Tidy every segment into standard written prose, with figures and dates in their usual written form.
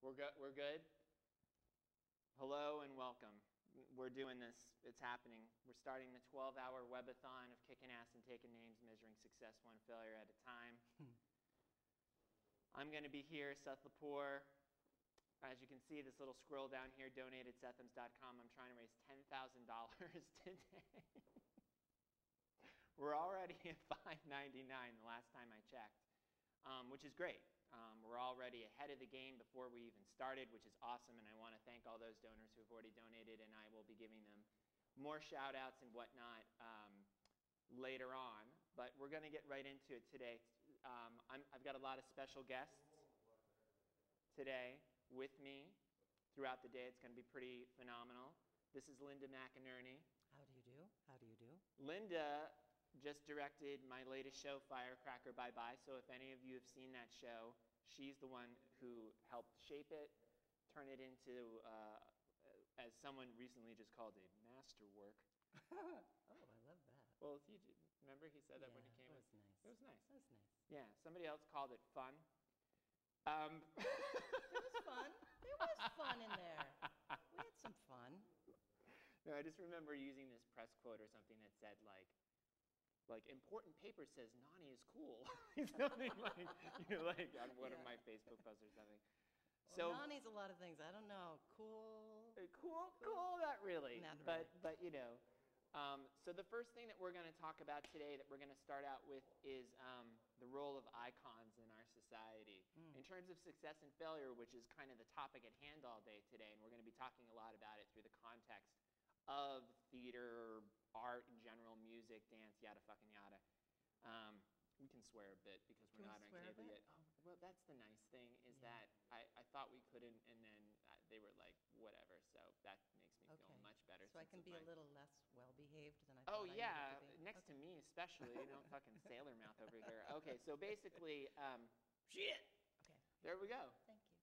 We're good? Hello and welcome. We're doing this. It's happening. We're starting the 12-hour webathon of kicking ass and taking names, measuring success one failure at a time. I'm going to be here, Seth Lepore. As you can see, this little scroll down here, donate@sethams.com. I'm trying to raise $10,000 today. We're already at $5.99 the last time I checked, which is great. We're already ahead of the game before we even started, which is awesome, and I want to thank all those donors who have already donated, and I will be giving them more shout-outs and whatnot later on. But we're going to get right into it today. I've got a lot of special guests today with me throughout the day. It's going to be pretty phenomenal. This is Linda McInerney. How do you do? How do you do? Linda just directed my latest show, Firecracker Bye-Bye. So if any of you have seen that show, she's the one who helped shape it, turn it into, as someone recently just called it, masterwork. Oh, I love that. Well, remember he said that when he came? It was nice. It was nice. That was nice. Yeah, somebody else called it fun. It was fun. There was fun in there. We had some fun. No, I just remember using this press quote or something that said, like important paper says Nani is cool. Something like, like on one of my Facebook posts or something. Well, So Nani's a lot of things. I don't know. Cool. Cool, not really. Not really. But you know. So the first thing that we're going to talk about today, that we're going to start out with, is the role of icons in our society. In terms of success and failure, which is kind of the topic at hand all day today, and we're going to be talking a lot about it through the context of theater, art in general, music, dance, yada fucking yada. We can swear a bit because we're not on cable yet. Oh, well, that's the nice thing is that I thought we couldn't, and then they were like, whatever. So that makes me feel much better. So I can be a little less well-behaved than I thought. Oh, yeah, I needed to be. Next to me especially. You don't fucking sailor mouth over here. Okay, so basically, shit. Okay. There we go. Thank you.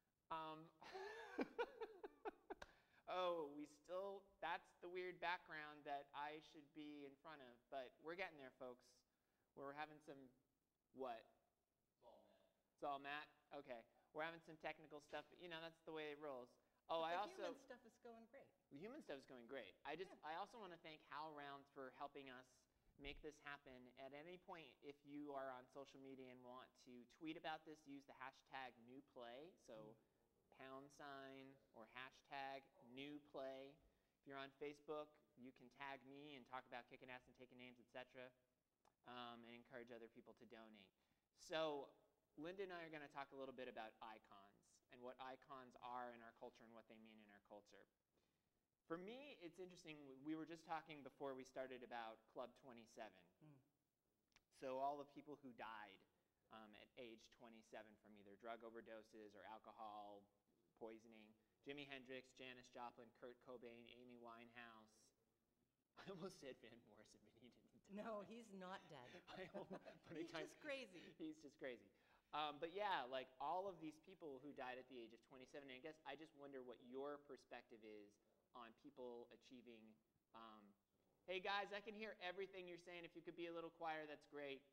Oh, that's the weird background that I should be in front of, but we're getting there, folks. We're having some, what? It's all Matt. It's all Matt? Okay. We're having some technical stuff, but that's the way it rolls. Oh, But the human stuff is going great. The human stuff is going great. I also want to thank HowlRound for helping us make this happen. At any point, if you are on social media and want to tweet about this, use the hashtag #NewPlay. So # or hashtag #NewPlay. If you're on Facebook, you can tag me and talk about kicking ass and taking names, etc. And encourage other people to donate. So Linda and I are going to talk a little bit about icons and what icons are in our culture and what they mean in our culture. For me, it's interesting. We were just talking before we started about Club 27. So all the people who died at age 27 from either drug overdoses or alcohol poisoning. Jimi Hendrix, Janis Joplin, Kurt Cobain, Amy Winehouse. I almost said Van Morrison, but he didn't die. No, he's not dead. He's just crazy. He's just crazy. But yeah, like all of these people who died at the age of 27, and I guess I just wonder what your perspective is on people achieving, hey guys, I can hear everything you're saying. If you could be a little quieter, that's great.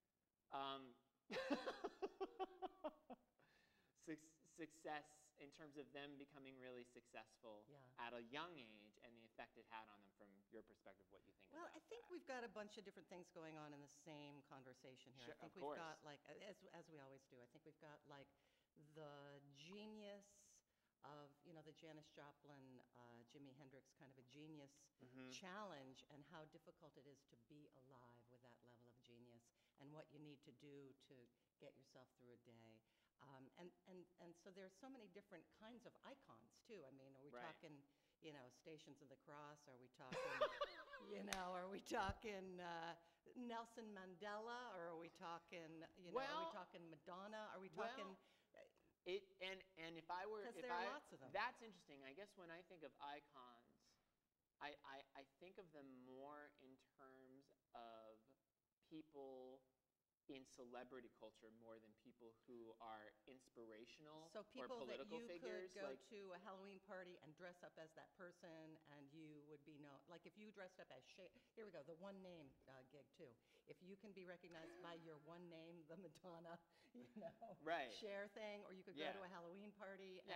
Success in terms of them becoming really successful at a young age and the effect it had on them from your perspective, what you think about that. Well, I think we've got a bunch of different things going on in the same conversation here. Sure, I think of we've got, like, as we always do, I think we've got, like, the genius of, the Janis Joplin, Jimi Hendrix kind of a genius challenge, and how difficult it is to be alive with that level of genius and what you need to do to get yourself through a day. And so there's so many different kinds of icons too. I mean, are we talking, Stations of the Cross? Are we talking, are we talking Nelson Mandela? Or are we talking, are we talking Madonna? Are we talking? And if I were, because there are lots of them. That's interesting. I guess when I think of icons, I think of them more in terms of people in celebrity culture more than people who are inspirational so people or political that you figures. Could go to a Halloween party and dress up as that person, and you would be known. Like if you dressed up as Cher, here we go, the one name gig too. If you can be recognized by your one name, the Madonna, Cher thing, or you could go to a Halloween party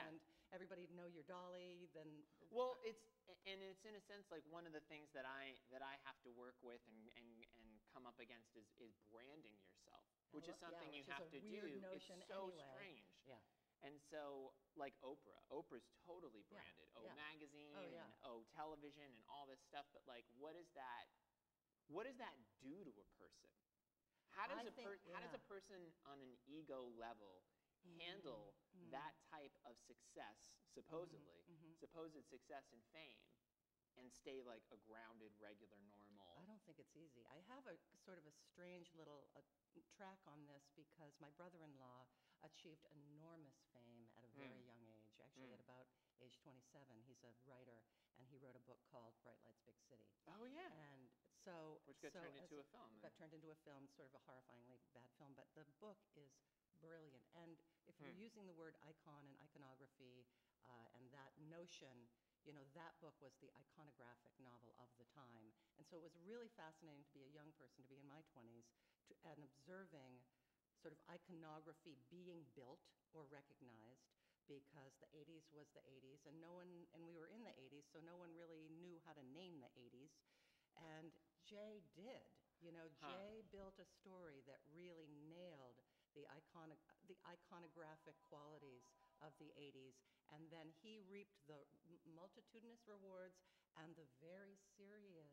everybody know your dolly, then. Well, it's in a sense like one of the things that I have to work with and come up against is branding yourself, which is something you have to do. It's so strange. Yeah. And so, like Oprah's totally branded. Magazine and television and all this stuff. But like, what does that do to a person? How does a person on an ego level handle that type of success, supposed success and fame, and stay like a grounded, regular, normal? I don't think it's easy. I have a sort of a strange little track on this because my brother-in-law achieved enormous fame at a very young age, actually at about age 27. He's a writer, and he wrote a book called Bright Lights, Big City. Oh, yeah. And so... Which got turned into a film. Got turned into a film, sort of a horrifyingly bad film, but the book is brilliant. And if you're using the word icon and iconography and that notion, you know, that book was the iconographic novel of the time. And so it was really fascinating to be a young person, to be in my 20s, and observing sort of iconography being built or recognized, because the 80s was the 80s, and we were in the 80s, so no one really knew how to name the 80s. And Jay did. You know, Jay built a story that really nailed the iconographic qualities of the 80s, and then he reaped the multitudinous rewards and the very serious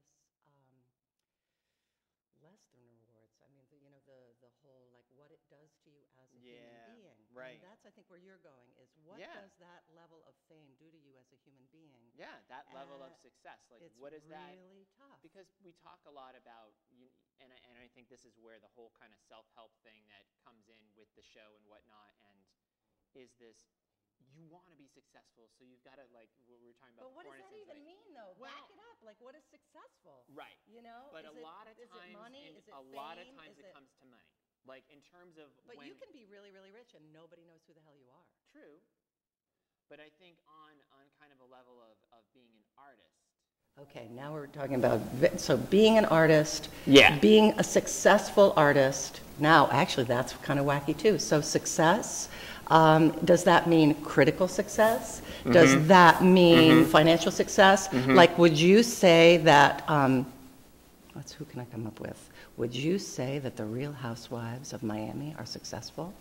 less than rewards. I mean, the whole, like, what it does to you as a human being. Right. And that's, I think, where you're going, is what does that level of fame do to you as a human being? Yeah, that level of success. Like, what is that? It's really tough. Because we talk a lot about, and I think this is where the whole kind of self-help thing that comes in with the show and whatnot, and is this, you want to be successful, so you've got to, like, we were talking about. But what does that even mean, though? Back it up. Like, what is successful? Right. You know? But a lot of times, is it money? Is it a fame? lot of times it comes to money. Like, in terms of But you can be really, really rich and nobody knows who the hell you are. True. But I think on kind of a level of being an artist. Okay, now we're talking about, so being an artist, being a successful artist. Now, actually, that's kind of wacky, too. So success, does that mean critical success? Does that mean financial success? Like, would you say that, who can I come up with? Would you say that the Real Housewives of Miami are successful?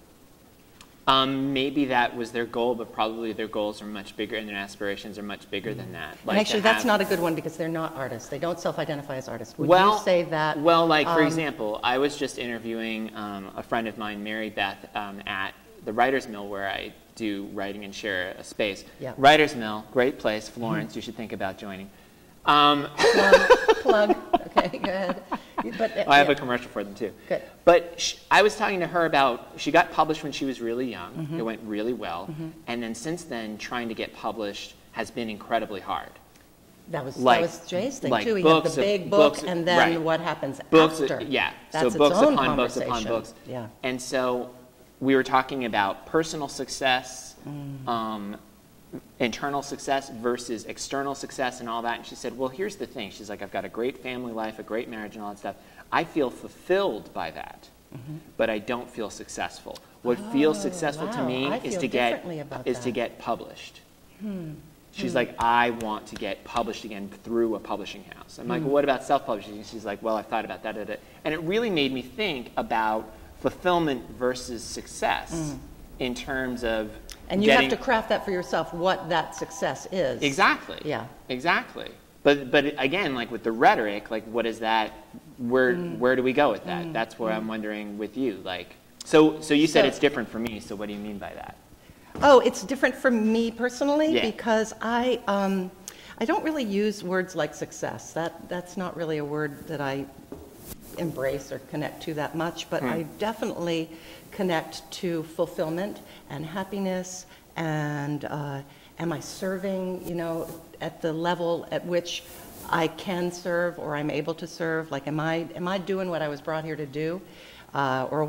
Maybe that was their goal, but probably their goals are much bigger and their aspirations are much bigger than that. Like, and actually, that's not a good one because they're not artists. They don't self-identify as artists. Would you say that? Well, like, for example, I was just interviewing a friend of mine, Mary Beth, at the Writers Mill, where I do writing and share a space. Yeah. Writers Mill, great place, Florence. You should think about joining. Plug. Okay, go ahead. But, I have a commercial for them too. Good. But I was talking to her about, she got published when she was really young. It went really well. And then since then, trying to get published has been incredibly hard. That was Jay's thing, too. He had the big book, and then what happens after. Yeah, that's so books its own upon books upon books. Yeah. And so we were talking about personal success, internal success versus external success and all that. And she said, well, here's the thing. She's like, I've got a great family life, a great marriage and all that stuff. I feel fulfilled by that, but I don't feel successful. What feels successful to me is to get published. She's like, I want to get published again through a publishing house. I'm like, well, what about self-publishing? And she's like, well, I've thought about that. And it really made me think about fulfillment versus success in terms of and you have to craft that for yourself, what that success is. Exactly. Yeah. Exactly. But again, like with the rhetoric, like what is that? Where do we go with that? That's where I'm wondering with you. Like, so you said it's different for me. So what do you mean by that? Oh, it's different for me personally because I don't really use words like success. That's not really a word that I embrace or connect to that much. But I definitely connect to fulfillment and happiness, and am I serving, you know, at the level at which I can serve or I'm able to serve? Like, am I doing what I was brought here to do, or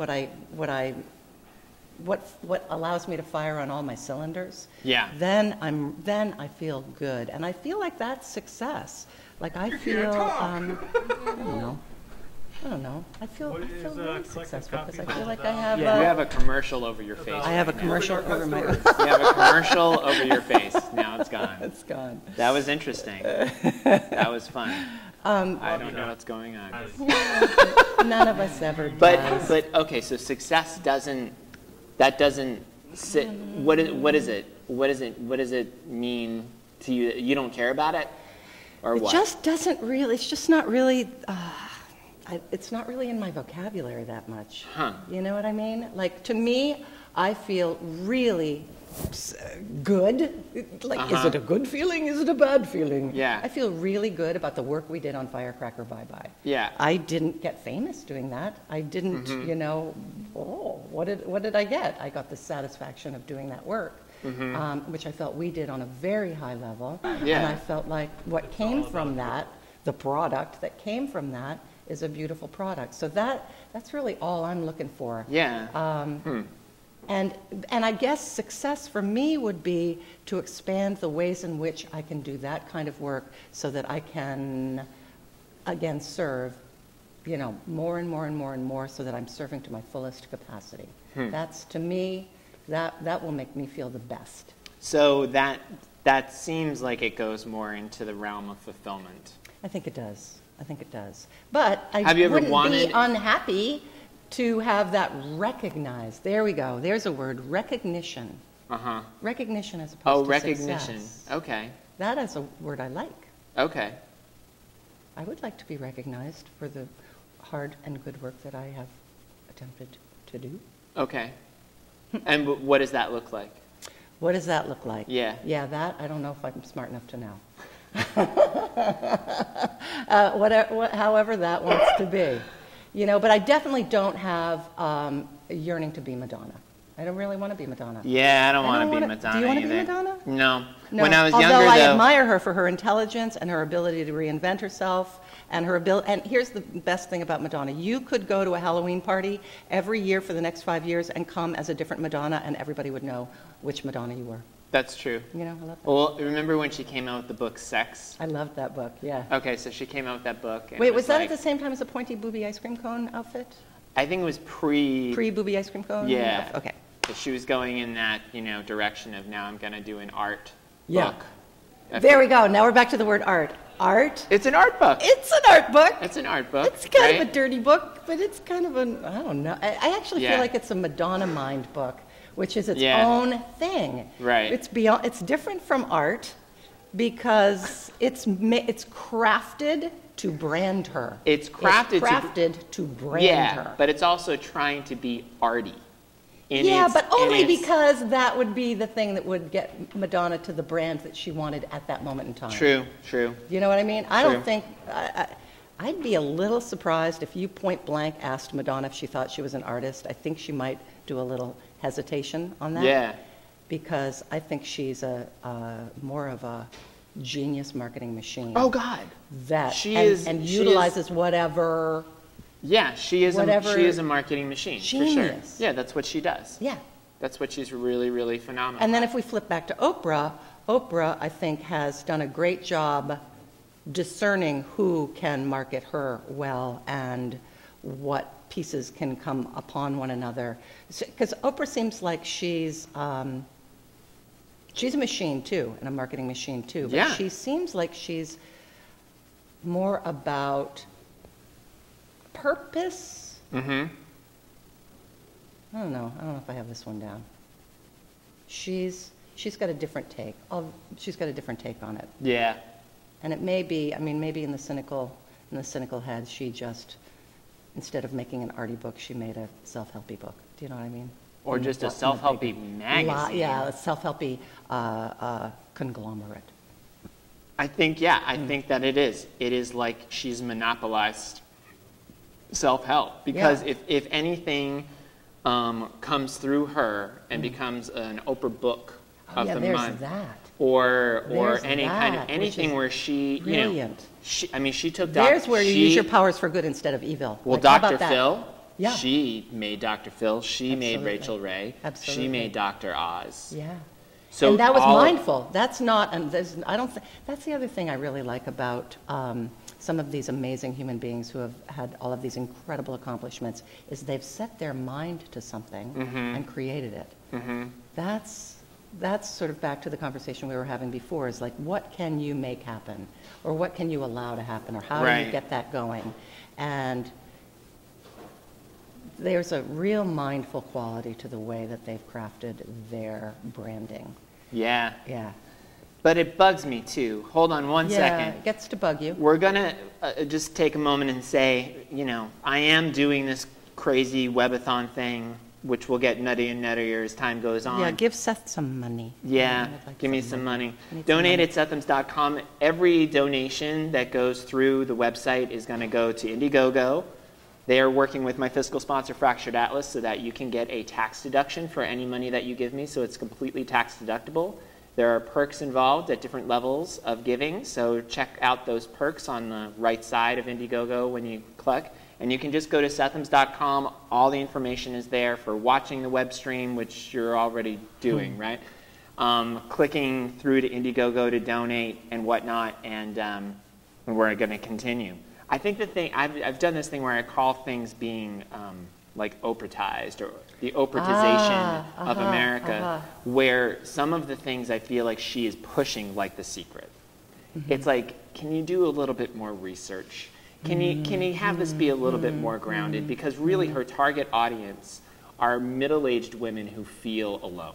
what allows me to fire on all my cylinders? Yeah. Then I feel good, and I feel like that's success. Like I feel, I don't know. I don't know. I feel What is, really collected successful because I copies feel all like I about? have. You have a commercial over your face. I have a right now. commercial over my. You have a commercial over your face. Now it's gone. It's gone. That was interesting. That was fun. I don't know what's going on. None of us ever But does. okay, so success doesn't sit. What is it? What does it mean to you? You don't care about it, or It what? just doesn't really. It's just not really. It's not really in my vocabulary that much. Huh. You know what I mean? Like to me, I feel really good. Like, is it a good feeling? Is it a bad feeling? Yeah. I feel really good about the work we did on Firecracker Bye Bye. Yeah. I didn't get famous doing that. I didn't, you know, what did I get? I got the satisfaction of doing that work, which I felt we did on a very high level. Yeah. And I felt like what came from that, the product that came from that, is a beautiful product. So that's really all I'm looking for. Yeah. And I guess success for me would be to expand the ways in which I can do that kind of work so that I can, again, serve, you know, more and more and more and more so that I'm serving to my fullest capacity. That's, to me, that will make me feel the best. So that seems like it goes more into the realm of fulfillment. I think it does. I think it does. But I Have you ever wouldn't wanted- be unhappy to have that recognized. There we go. There's a word, recognition. Uh-huh. Recognition as Oh, opposed to recognition. success. Okay. That is a word I like. Okay. I would like to be recognized for the hard and good work that I have attempted to do. Okay. And what does that look like? What does that look like? Yeah. Yeah, that, I don't know if I'm smart enough to know. However that wants to be. You know, but I definitely don't have a yearning to be Madonna. I don't really want to be Madonna. Yeah, I don't want to be wanna- Madonna Do you want to either. be Madonna? No. No. When I was Although younger, I though. admire her for her intelligence and her ability to reinvent herself and her ability. And here's the best thing about Madonna. You could go to a Halloween party every year for the next 5 years and come as a different Madonna, and everybody would know which Madonna you were. That's true. You know, I love that. Well, remember when she came out with the book Sex? I loved that book, yeah. Okay, so she came out with that book. And Wait, it was that like, at the same time as the pointy booby ice cream cone outfit? I think it was Pre-booby ice cream cone? Yeah. outfit? Okay. She was going in that, direction of now I'm going to do an art Yeah. book. There we go. Now we're back to the word art. Art. It's an art book. It's an art book. It's an art book. It's kind right? of a dirty book, but it's kind of an, I don't know. I actually Yeah. feel like it's a Madonna mind book, which is its Yeah. own thing. Right. It's different from art because it's crafted to brand her. It's crafted to brand Yeah, her. but it's also trying to be arty. Yeah, but only because that would be the thing that would get Madonna to the brand that she wanted at that moment in time. True, true. You know what I mean? I True. don't think, I'd be a little surprised if you point blank asked Madonna if she thought she was an artist. I think she might do a little hesitation on that. Yeah. Because I think she's more of a genius marketing machine. Oh, God. That, She and, is- and she utilizes whatever. Yeah, she is Whatever- a marketing machine, for sure. Genius. Yeah, that's what she does. Yeah. That's what she's really, really phenomenal And then at. if we flip back to Oprah, Oprah, I think, has done a great job discerning who can market her well and what pieces can come upon one another. Because Oprah seems like she's a machine too, and a marketing machine too. But Yeah. she seems like she's more about purpose. Mm-hmm. I don't know if I have this one down. She's got a different take. She's got a different take on it. Yeah. And it may be, maybe in the cynical head, she just, instead of making an arty book, she made a self-helpy book. Do you know what I mean? Or In just a the self-helpy big- magazine. Yeah, a self-helpy conglomerate. I think that it is. It is like she's monopolized self-help. Because if anything comes through her and becomes an Oprah book of the there's month, that. or There's any kind of that, which anything is where she, brilliant. she took There's where you use your powers for good instead of evil. Well, Like, how Dr. about that? Phil, Yeah. she made Dr. Phil. She made Absolutely. Rachel Ray. Absolutely. She made Dr. Oz. Yeah. So and that was mindful. That's not, and I don't think, that's the other thing I really like about some of these amazing human beings who have had all of these incredible accomplishments, is they've set their mind to something and created it. That's sort of back to the conversation we were having before, is like, what can you make happen? Or what can you allow to happen? Or how do you get that going? And there's a real mindful quality to the way that they've crafted their branding. Yeah. Yeah. But it bugs me too. Hold on one second. Yeah, it gets to bug you. We're going to just take a moment and say, you know, I am doing this crazy Webathon thing, which will get nuttier and nuttier as time goes on. Yeah, give Seth some money. Yeah, give me some money. Donate at Sethams.com. Every donation that goes through the website is going to go to Indiegogo. They are working with my fiscal sponsor, Fractured Atlas, so that you can get a tax deduction for any money that you give me, so it's completely tax deductible. There are perks involved at different levels of giving, so check out those perks on the right side of Indiegogo when you click. And you can just go to Sethams.com. All the information is there for watching the web stream, which you're already doing, right? Clicking through to Indiegogo to donate and whatnot, and we're going to continue. I think the thing, I've done this thing where I call things being like Oprahized, or the Oprahization of America, where some of the things I feel like she is pushing, like The Secret. It's like, can you do a little bit more research? Can you have this be a little bit more grounded? Because really her target audience are middle-aged women who feel alone.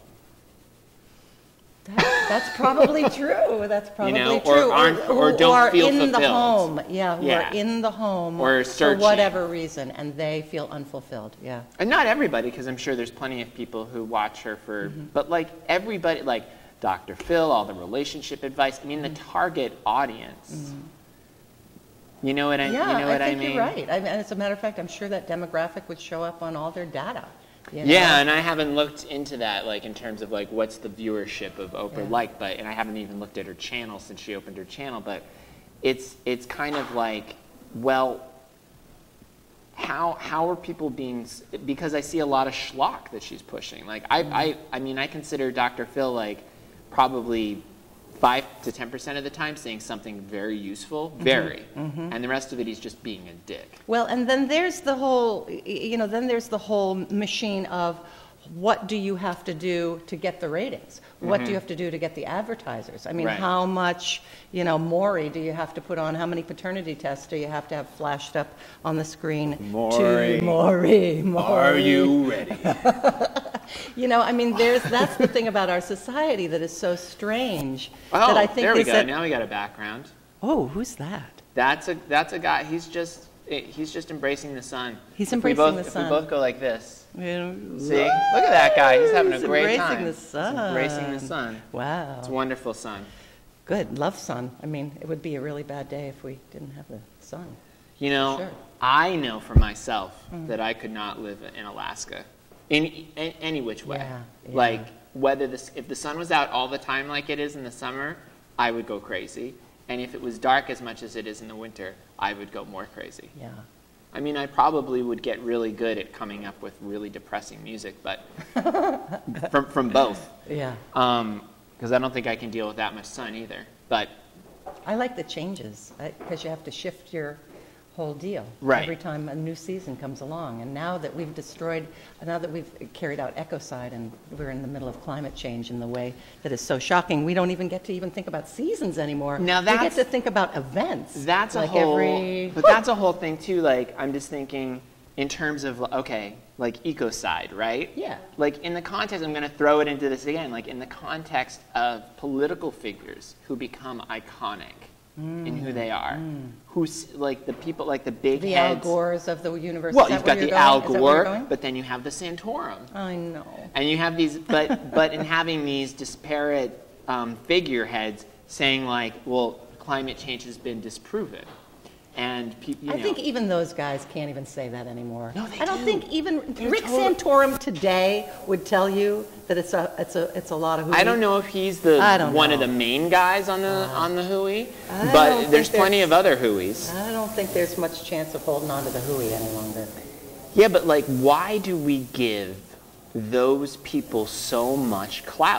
That's probably true. That's probably true. Or don't feel fulfilled. In the home. Yeah, who are in the home or for whatever reason, and they feel unfulfilled. Yeah. And not everybody, because I'm sure there's plenty of people who watch her for, but like everybody, like Dr. Phil, all the relationship advice. I mean, the target audience. You know what I? Yeah, you know what I think mean? You're right. And as a matter of fact, I'm sure that demographic would show up on all their data. You know? Yeah, and I haven't looked into that, like in terms of like what's the viewership of Oprah like, and I haven't even looked at her channel since she opened her channel, but it's kind of like, well, how are people being, because I see a lot of schlock that she's pushing. Like I mean, I consider Dr. Phil like probably 5 to 10% of the time saying something very useful, and the rest of it he's just being a dick. Well, and then there's the whole, then there's the whole machine of what do you have to do to get the ratings? What do you have to do to get the advertisers? I mean, how much, Maury do you have to put on? How many paternity tests do you have to have flashed up on the screen? Maury. Are you ready? I mean, that's the thing about our society that is so strange. Oh, that I think there we go. Now we got a background. Oh, who's that? That's a guy. He's just embracing the sun. He's embracing the sun. If we both go like this. See, look at that guy. He's having a great time. Embracing the sun. He's embracing the sun. Wow. It's a wonderful sun. Good. Love sun. I mean, it would be a really bad day if we didn't have the sun. Sure. I know for myself that I could not live in Alaska in any which way. Yeah. Like, if the sun was out all the time like it is in the summer, I would go crazy. And if it was dark as much as it is in the winter, I would go more crazy. Yeah. I mean, I probably would get really good at coming up with really depressing music, but from both. Yeah. Because I don't think I can deal with that much sun either. But I like the changes, because you have to shift your whole deal every time a new season comes along. And now that we've carried out ecocide and we're in the middle of climate change in the way that is so shocking, we don't even get to get about seasons anymore. Now we get to think about events. That's like but that's a whole thing too. Like, I'm just thinking in terms of, like ecocide, right? Yeah. Like in the context, I'm going to throw it into this again, like in the context of political figures who become iconic in who they are. Who's like the people, like the big heads. The Al Gores of the universe. Well, you've got the Al Gore, but then you have the Santorum. I know. And you have these, but in having these disparate figureheads saying like, well, climate change has been disproven. And people, I think even those guys can't even say that anymore. No, they I don't think even Rick Santorum today would tell you that it's a lot of hooey. I don't know if he's one of the main guys on the hooey, but there's plenty of other hooeys. I don't think there's much chance of holding on to the hooey any longer. Yeah, but like, why do we give those people so much clout?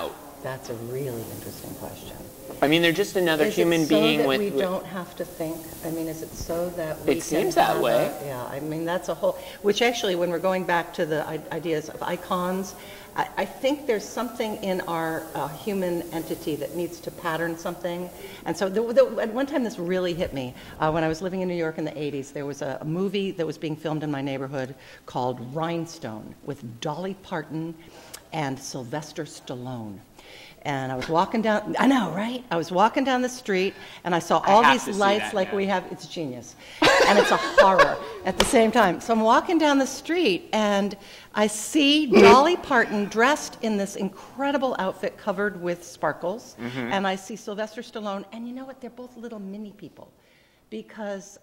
That's a really interesting question. I mean, they're just another human being that with. we don't have to think? I mean, is it so that we It seems that way. Yeah, I mean, that's a whole, which actually, when we're going back to the ideas of icons, I think there's something in our human entity that needs to pattern something. And so at one time this really hit me. When I was living in New York in the 80s, there was a movie that was being filmed in my neighborhood called Rhinestone with Dolly Parton and Sylvester Stallone. And I was walking down, I know, right? I was walking down the street, and I saw all these lights like we have, it's genius. And it's a horror at the same time. So I'm walking down the street, and I see Dolly Parton dressed in this incredible outfit covered with sparkles. And I see Sylvester Stallone, and you know what? They're both little mini people. Because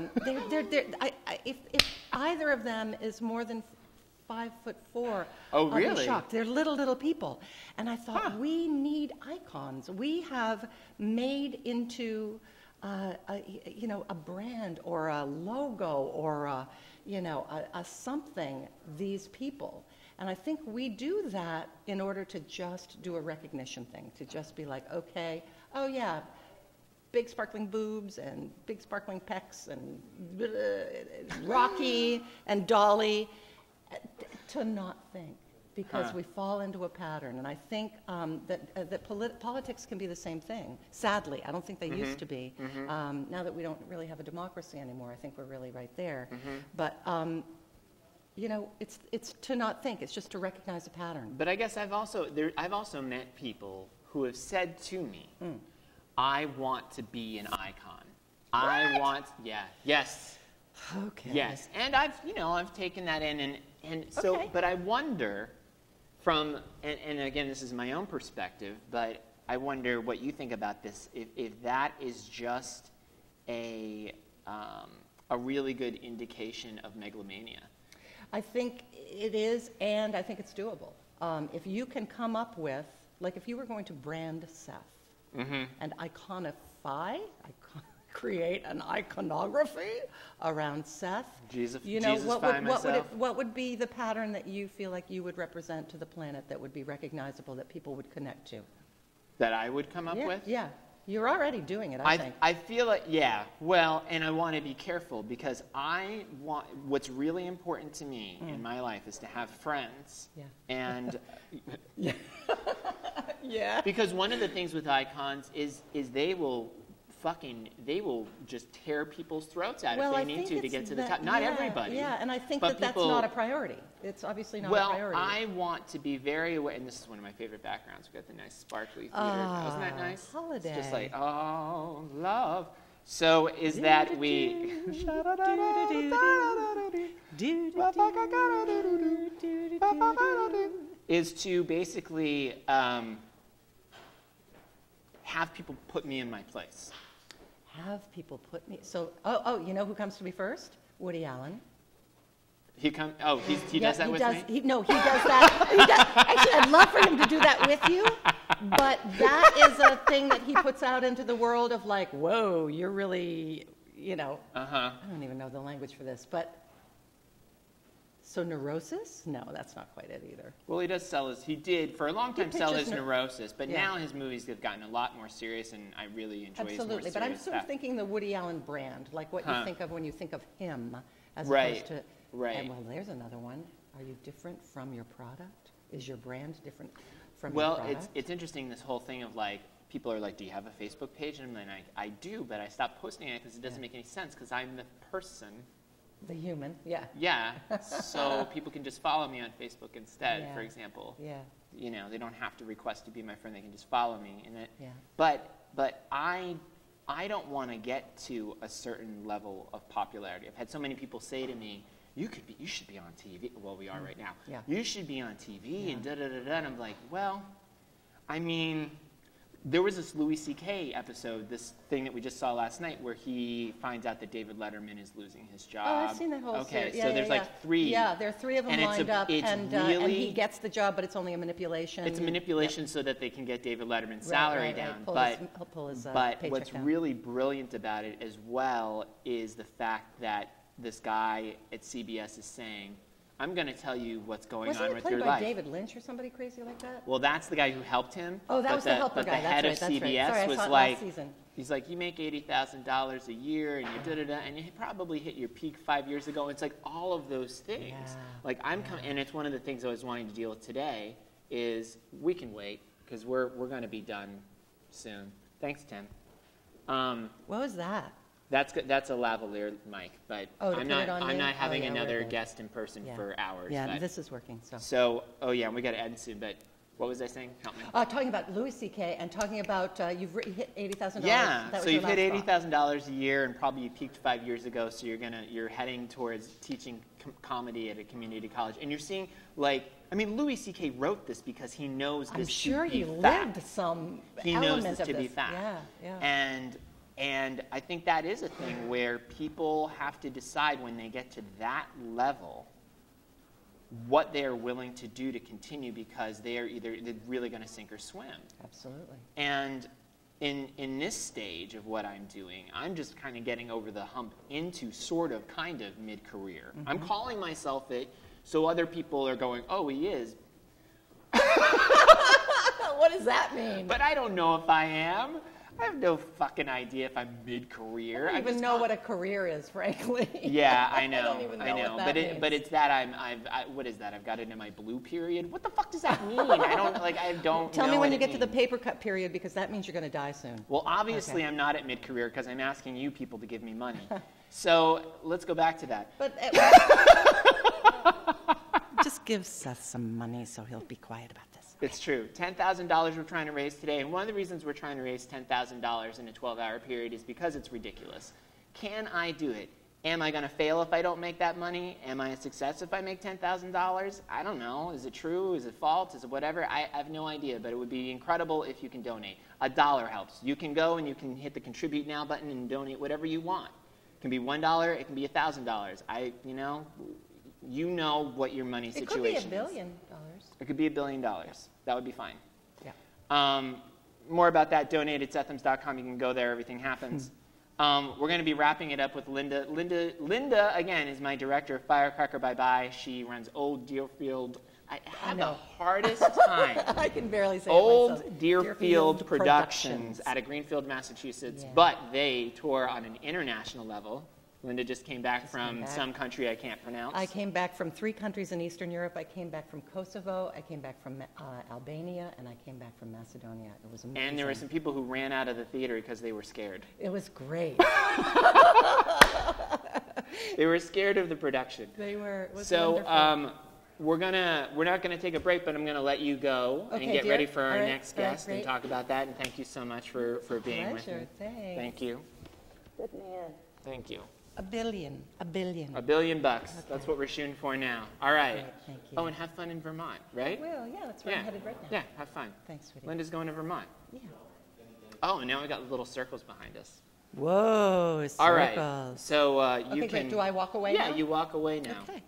if either of them is more than 5'4", oh, really? I'll be shocked. They're little people. And I thought, we need icons. We have made into, a brand or a logo or a something these people. And I think we do that in order to just do a recognition thing, to just be like, okay, oh yeah, big sparkling boobs and big sparkling pecs and Rocky and Dolly, to not think. Because we fall into a pattern. And I think that politics can be the same thing. Sadly, I don't think they used to be. Now that we don't really have a democracy anymore, I think we're really right there. But, it's to not think. It's just to recognize a pattern. But I guess I've also met people who have said to me, I want to be an icon. What? I want, yes. Okay. Yes, and I've taken that in, and so, okay. But I wonder from, and again, this is my own perspective, but I wonder what you think about this, if that is just a really good indication of megalomania. I think it is, and I think it's doable. If you can come up with, like if you were going to brand Seth and iconify, create an iconography around Seth, Jesus what would be the pattern that you feel like you would represent to the planet that would be recognizable, that people would connect to? That I would come up with? Yeah. You're already doing it, I think. I feel like, yeah. Well, and I want to be careful because what's really important to me in my life is to have friends. Yeah. And yeah. Because one of the things with icons is they will just tear people's throats out if they need to get to the top. Not everybody. Yeah, and I think that's not a priority. It's obviously not a priority. Well, I want to be very aware, and this is one of my favorite backgrounds. We've got the nice sparkly theater. Wasn't that nice? Holiday. It's just like, oh, love. So is that we... is to basically have people put me in my place. Have people put me, so, you know who comes to me first? Woody Allen. He does that with me? He does that. Actually, I'd love for him to do that with you, but that is a thing that he puts out into the world of like, whoa, you're really, I don't even know the language for this, but, so Neurosis? No, that's not quite it either. Well, he did for a long time sell his Neurosis, but now his movies have gotten a lot more serious, and I really enjoy his more serious but I'm sort of thinking the Woody Allen brand, like what you think of when you think of him, as opposed to... Right. And, well, there's another one. Are you different from your product? Is your brand different from your product? Well, it's interesting, this whole thing of like, people are like, do you have a Facebook page? And I'm like, I do, but I stopped posting it because it doesn't make any sense because I'm the person. The human, yeah. Yeah, so people can just follow me on Facebook instead, for example. Yeah. They don't have to request to be my friend, they can just follow me. But I don't want to get to a certain level of popularity. I've had so many people say to me, you should be on TV. Well, we are right now. Yeah. You should be on TV and da-da-da-da. And I'm like, well, I mean, there was this Louis C.K. episode, this thing that we just saw last night, where he finds out that David Letterman is losing his job. Oh, I've seen that whole series. Okay, so there's like 3. Yeah, there are 3 of them lined up, and he gets the job, but it's only a manipulation. It's a manipulation so that they can get David Letterman's salary down. Pull his but paycheck what's down. really brilliant about it as well is the fact that this guy at CBS is saying, I'm going to tell you what's going Wasn't on it with played your by life. David Lynch or somebody crazy like that? Well, that's the guy who helped him. Oh, that was the helper guy. But the head of that's right. CBS Sorry, I was saw it like, last season. he's like, you make $80,000 a year, and you da-da-da, and you probably hit your peak 5 years ago. It's like all of those things. Yeah. Like and it's one of the things I was wanting to deal with today is we can wait because we're going to be done soon. Thanks, Tim. What was that? That's a lavalier mic, but I'm not having another guest in person for hours. Yeah, this is working. So, oh yeah, we got to end soon. But what was I saying? Help me. Talking about Louis C.K. and talking about you've hit $80,000. Yeah, so you've hit $80,000 a year, and probably you peaked 5 years ago. So you're heading towards teaching comedy at a community college, and you're seeing Louis C.K. wrote this because he knows this. I'm sure he lived some. He knows this to be fact. Yeah. And I think that is a thing where people have to decide when they get to that level what they are willing to do to continue because they're really going to sink or swim. Absolutely. And in this stage of what I'm doing, I'm just kind of getting over the hump into sort of kind of mid-career. Mm-hmm. I'm calling myself it so other people are going, oh, he is. What does that mean? But I don't know if I am. I have no fucking idea if I'm mid-career. I don't even know what a career is, frankly. Yeah, I know. I don't even know what that means. But it's that what is that? I've got it in my blue period. What the fuck does that mean? I don't. Tell know me when you it get to the means. paper cut period because that means you're going to die soon. Well, obviously I'm not at mid-career because I'm asking you people to give me money. So let's go back to that. But just give Seth some money so he'll be quiet about this. It's true. $10,000 we're trying to raise today, and one of the reasons we're trying to raise $10,000 in a 12-hour period is because it's ridiculous. Can I do it? Am I going to fail if I don't make that money? Am I a success if I make $10,000? I don't know. Is it true? Is it false? Is it whatever? I have no idea, but it would be incredible if you can donate. $1 helps. You can go and you can hit the Contribute Now button and donate whatever you want. It can be $1. It can be $1,000. You know what your money situation is. It could be $1 billion. It could be $1 billion. That would be fine. Yeah. More about that, donate at SethEms.com. You can go there. Everything happens. We're going to be wrapping it up with Linda. Linda, again, is my director of Firecracker Bye-Bye. She runs Old Deerfield. I have the hardest time. I can barely say Old it myself. Deerfield Productions out of Greenfield, Massachusetts. Yeah. But they tour on an international level. Linda just came back from some country I can't pronounce. I came back from 3 countries in Eastern Europe. I came back from Kosovo. I came back from Albania, and I came back from Macedonia. It was amazing. And there were some people who ran out of the theater because they were scared. It was great. They were scared of the production. They were. It was so wonderful. we're not gonna take a break, but I'm gonna let you go and get ready for our next guest and great. talk about that. And thank you so much for being with me. Thanks. Thank you. Good man. Thank you. $1 billion. $1 billion. $1 billion bucks. Okay. That's what we're shooting for now. All right. Great, thank you. Oh, and have fun in Vermont, right? Well, yeah, that's where I'm headed right now. Yeah, have fun. Thanks, sweetie. Linda's going to Vermont. Yeah. Oh, and now we got little circles behind us. Whoa, circles. All right. So you can. Great. Do I walk away now? Yeah, you walk away now. Okay.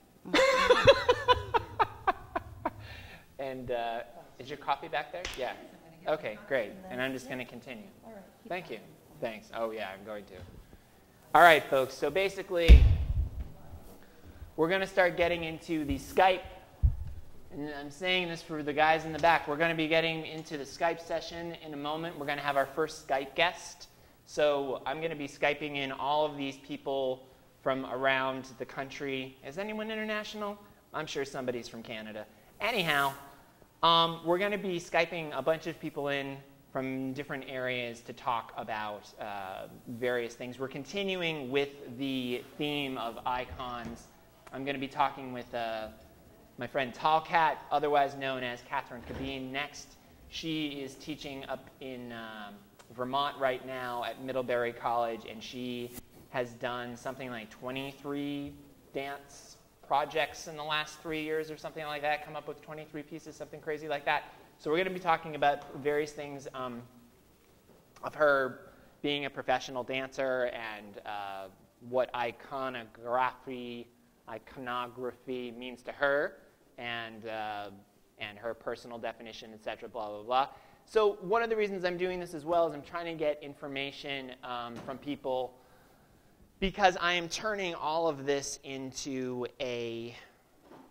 And is your coffee back there? Yeah. Okay, great. And I'm just going to continue. All right. Thank you. Thanks. Oh, yeah, I'm going to. All right, folks. So basically, we're going to start getting into the Skype. And I'm saying this for the guys in the back. We're going to be getting into the Skype session in a moment. We're going to have our first Skype guest. So I'm going to be Skyping in all of these people from around the country. Is anyone international? I'm sure somebody's from Canada. Anyhow, we're going to be Skyping a bunch of people in from different areas to talk about various things. We're continuing with the theme of icons. I'm going to be talking with my friend Tallcat, otherwise known as Catherine Cabine, next. She is teaching up in Vermont right now at Middlebury College, and she has done something like 23 dance projects in the last 3 years or something like that, come up with 23 pieces, something crazy like that. So we're going to be talking about various things of her being a professional dancer and what iconography means to her and her personal definition, etc., blah, blah, blah. So one of the reasons I'm doing this as well is I'm trying to get information from people because I am turning all of this into a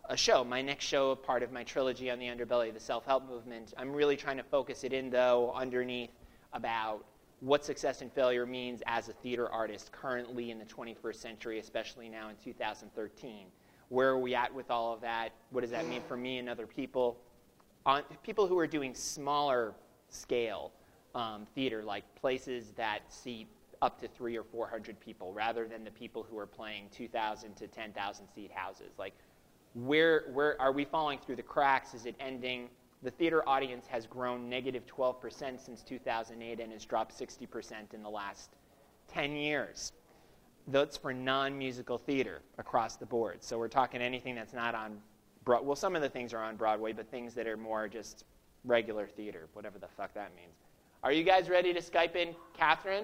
a show, my next show, part of my trilogy on the underbelly of the self-help movement. I'm really trying to focus it in, though, underneath about what success and failure means as a theater artist currently in the 21st century, especially now in 2013. Where are we at with all of that? What does that mean for me and other people? People who are doing smaller scale theater, like places that seat up to 300 or 400 people, rather than the people who are playing 2,000 to 10,000 seat houses. Like, where are we falling through the cracks? Is it ending? The theater audience has grown negative 12% since 2008 and has dropped 60% in the last 10 years. That's for non-musical theater across the board. So we're talking anything that's not on Broadway. Well, some of the things are on Broadway, but things that are more just regular theater, whatever the fuck that means. Are you guys ready to Skype in Catherine?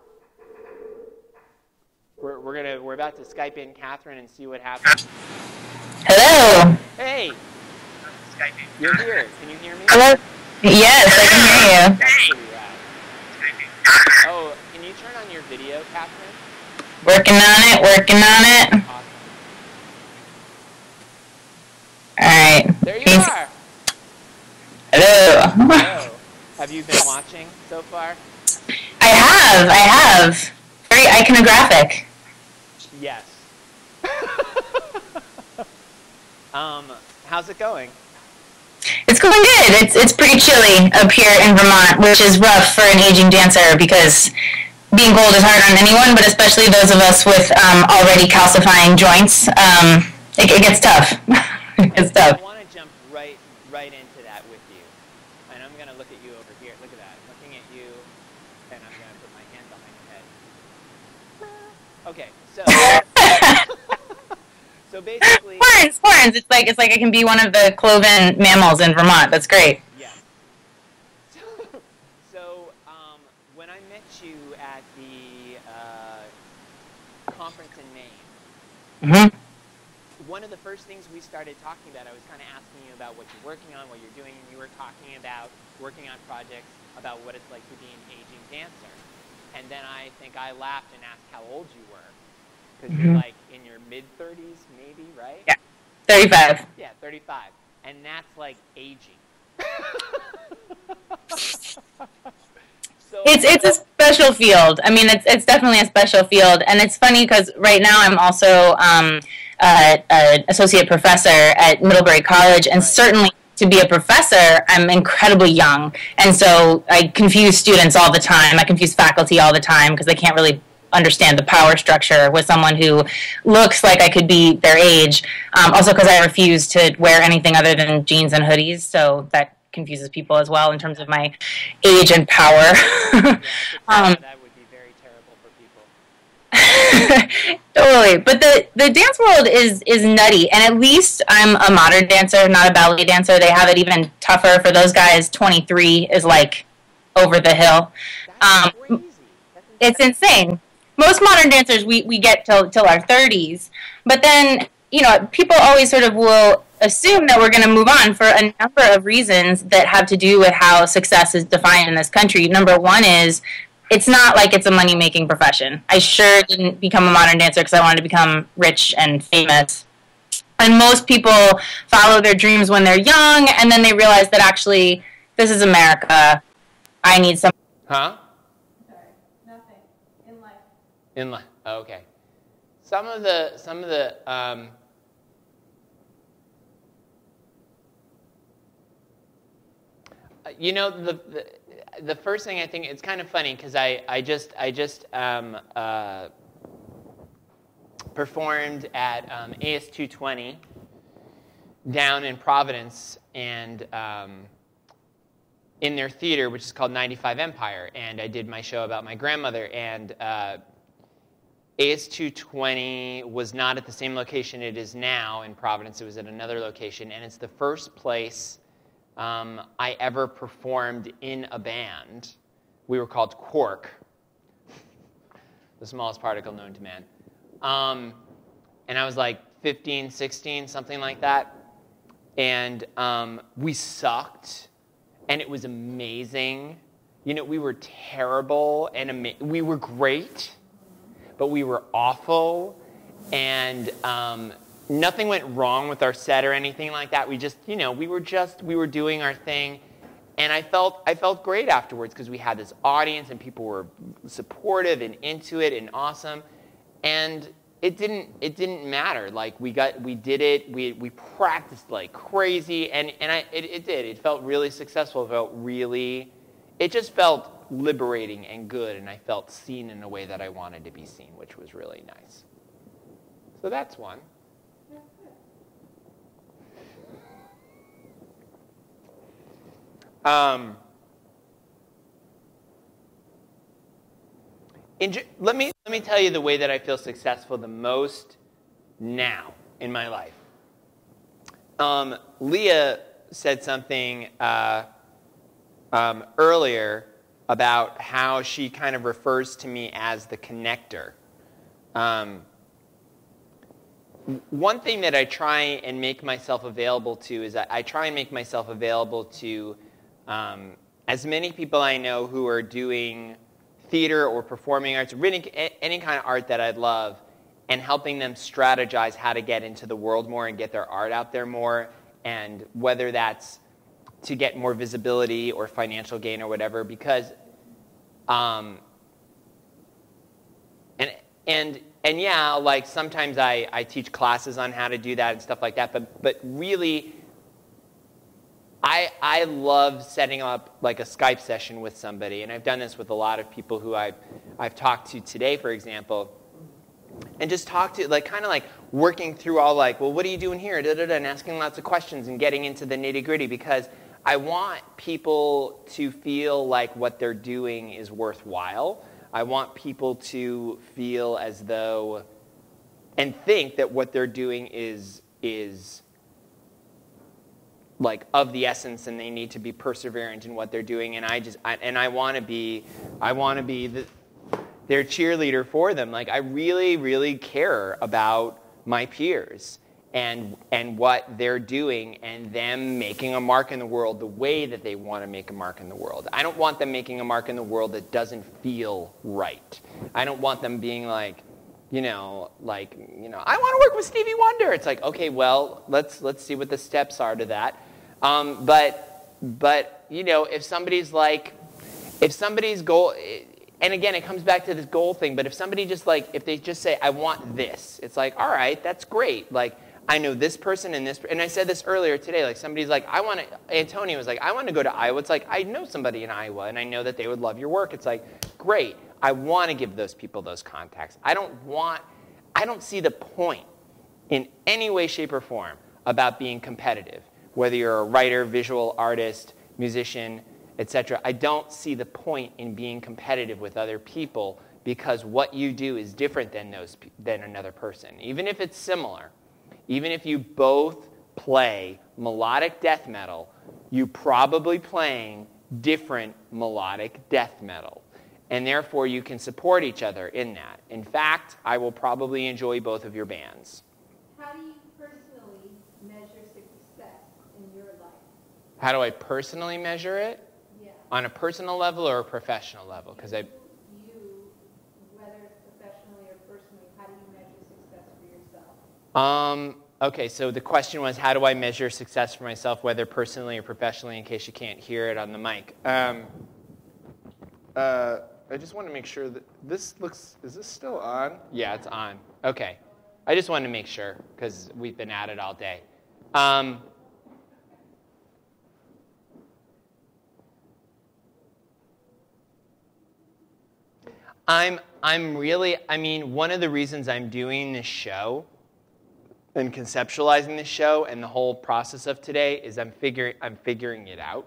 We're about to Skype in Catherine and see what happens. Hello. Hey. You're here. Can you hear me? Hello. Yes, I can hear you. That's pretty rad. Oh, can you turn on your video, Catherine? Working on it. Working on it. Awesome. All right. There you are. Hello. Hello. Have you been watching so far? I have. Very iconographic. Yes. How's it going? It's going good. It's pretty chilly up here in Vermont, which is rough for an aging dancer because being cold is hard on anyone, but especially those of us with already calcifying joints. It gets tough. It gets tough. I want to jump right into that with you. And I'm going to look at you over here. Look at that. I'm looking at you, and I'm going to put my hand behind your head. Okay, so... So basically... Horns. It's like I can be one of the cloven mammals in Vermont. That's great. Yeah. So when I met you at the conference in Maine, one of the first things we started talking about, I was kind of asking you about what you're working on, what you're doing, and you were talking about working on projects about what it's like to be an aging dancer. And then I think I laughed and asked how old you were. Because you're like in your mid-30s, maybe, right? Yeah, 35. Yeah, 35. And that's like aging. So, it's a special field. I mean, it's definitely a special field. And it's funny because right now I'm also an associate professor at Middlebury College. And certainly to be a professor, I'm incredibly young. And so I confuse students all the time. I confuse faculty all the time because they can't really understand the power structure with someone who looks like I could be their age. Also because I refuse to wear anything other than jeans and hoodies, so that confuses people as well in terms of my age and power. Yeah, that would be very terrible for people. Totally. But the dance world is nutty, and at least I'm a modern dancer, not a ballet dancer. They have it even tougher for those guys. 23 is like over the hill. That's crazy. It's insane. Most modern dancers, we get till our 30s. But then, you know, people always sort of will assume that we're going to move on for a number of reasons that have to do with how success is defined in this country. Number one is, it's not like it's a money-making profession. I sure didn't become a modern dancer because I wanted to become rich and famous. And most people follow their dreams when they're young, and then they realize that actually, this is America. I need some... Huh? In life. Oh, okay. Some of the you know, the first thing I think, it's kind of funny because I just performed at AS220 down in Providence, and in their theater, which is called 95 Empire, and I did my show about my grandmother, and AS220 was not at the same location it is now in Providence. It was at another location, and it's the first place I ever performed in a band. We were called Quark, the smallest particle known to man. And I was like 15, 16, something like that. And we sucked, and it was amazing. You know, we were terrible, and we were great, but we were awful. And nothing went wrong with our set or anything like that. We just, you know, we were doing our thing. And I felt great afterwards because we had this audience and people were supportive and into it and awesome. And it didn't matter. Like we did it. We practiced like crazy, and it did. It felt really successful. It just felt liberating and good, and I felt seen in a way that I wanted to be seen, which was really nice. So that's one. Let me tell you the way that I feel successful the most now in my life. Leah said something earlier about how she kind of refers to me as the connector. One thing that I try and make myself available to is I try and make myself available to as many people I know who are doing theater or performing arts, really any kind of art that I'd love, and helping them strategize how to get into the world more and get their art out there more, and whether that's to get more visibility or financial gain or whatever, because and yeah, like sometimes I teach classes on how to do that and stuff like that, but really I love setting up like a Skype session with somebody, and I've done this with a lot of people who I've talked to today, for example, and just talk to, like, kind of like working through all, like, well, what are you doing here, and asking lots of questions and getting into the nitty-gritty, because I want people to feel like what they're doing is worthwhile. I want people to feel as though and think that what they're doing is like of the essence, and they need to be perseverant in what they're doing. And I want to be their cheerleader for them. Like, I really, really care about my peers and what they're doing and them making a mark in the world the way that they want to make a mark in the world. I don't want them making a mark in the world that doesn't feel right. I don't want them being like, I want to work with Stevie Wonder. It's like, okay, well, let's see what the steps are to that. But if somebody's goal, and again, it comes back to this goal thing, but if somebody if they just say, I want this, it's like, all right, that's great. Like, I know this person and this, and I said this earlier today, like somebody's like, Antonio was like, I want to go to Iowa. It's like, I know somebody in Iowa, and I know that they would love your work. It's like, great. I want to give those people those contacts. I don't see the point in any way, shape, or form about being competitive. Whether you're a writer, visual artist, musician, etc. I don't see the point in being competitive with other people, because what you do is different than another person. Even if it's similar, even if you both play melodic death metal, you're probably playing different melodic death metal. And therefore, you can support each other in that. In fact, I will probably enjoy both of your bands. How do you personally measure success in your life? How do I personally measure it? Yeah. On a personal level or a professional level? Because whether it's professionally or personally, how do you measure success for yourself? Okay, so the question was, how do I measure success for myself, whether personally or professionally, in case you can't hear it on the mic? I just want to make sure that is this still on? Yeah, it's on. Okay. I just wanted to make sure, because we've been at it all day. One of the reasons I'm doing this show and conceptualizing this show and the whole process of today is I'm figuring it out.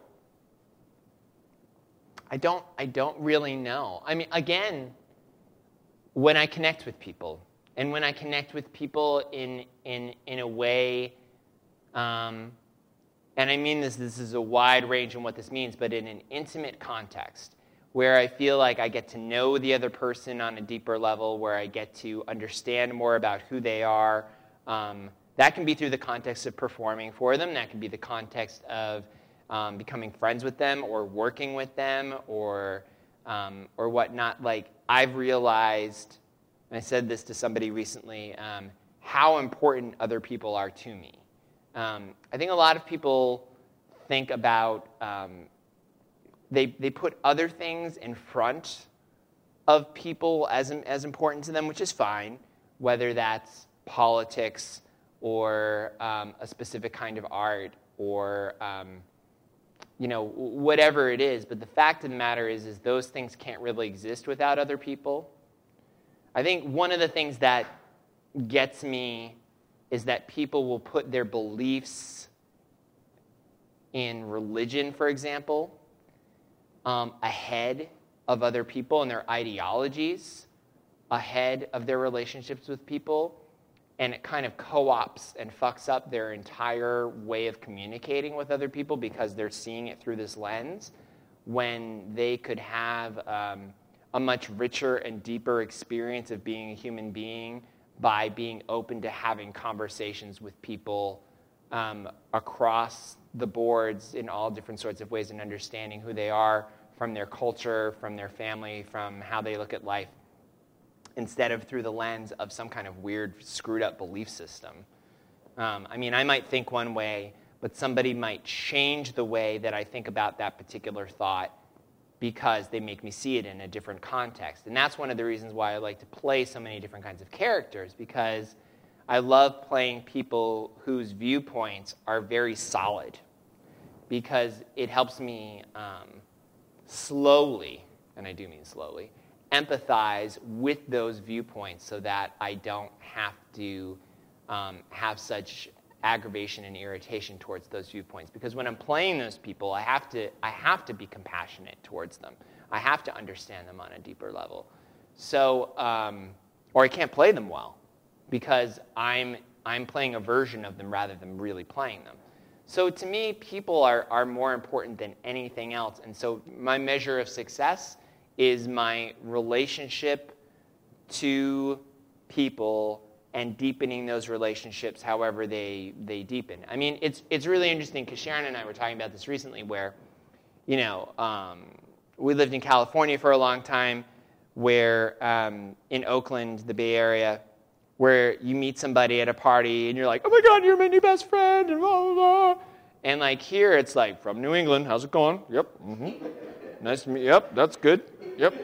I don't really know. I mean, again, when I connect with people, and when I connect with people in a way, and I mean this is a wide range in what this means, but in an intimate context, where I feel like I get to know the other person on a deeper level, where I get to understand more about who they are. That can be through the context of performing for them. That can be the context of becoming friends with them or working with them or whatnot. Like, I've realized, and I said this to somebody recently, how important other people are to me. I think a lot of people think about, they put other things in front of people as important to them, which is fine, whether that's politics or a specific kind of art or whatever it is. But the fact of the matter is those things can't really exist without other people. I think one of the things that gets me is that people will put their beliefs in religion, for example, ahead of other people, and their ideologies ahead of their relationships with people, and it kind of co-ops and fucks up their entire way of communicating with other people because they're seeing it through this lens, when they could have a much richer and deeper experience of being a human being by being open to having conversations with people across the boards in all different sorts of ways and understanding who they are from their culture, from their family, from how they look at life, instead of through the lens of some kind of weird, screwed-up belief system. I mean, I might think one way, but somebody might change the way that I think about that particular thought because they make me see it in a different context. And that's one of the reasons why I like to play so many different kinds of characters, because I love playing people whose viewpoints are very solid, because it helps me slowly, and I do mean slowly, empathize with those viewpoints so that I don't have to have such aggravation and irritation towards those viewpoints. Because when I'm playing those people, I have to be compassionate towards them. I have to understand them on a deeper level. So, or I can't play them well because I'm playing a version of them rather than really playing them. So to me, people are more important than anything else. And so my measure of success is my relationship to people and deepening those relationships however they deepen. I mean, it's really interesting because Sharon and I were talking about this recently where, we lived in California for a long time, where in Oakland, the Bay Area, where you meet somebody at a party and you're like, oh my God, you're my new best friend, and blah, blah, blah. And like here, it's like, from New England, how's it going? Yep, nice to meet you. Yep, that's good. Yep.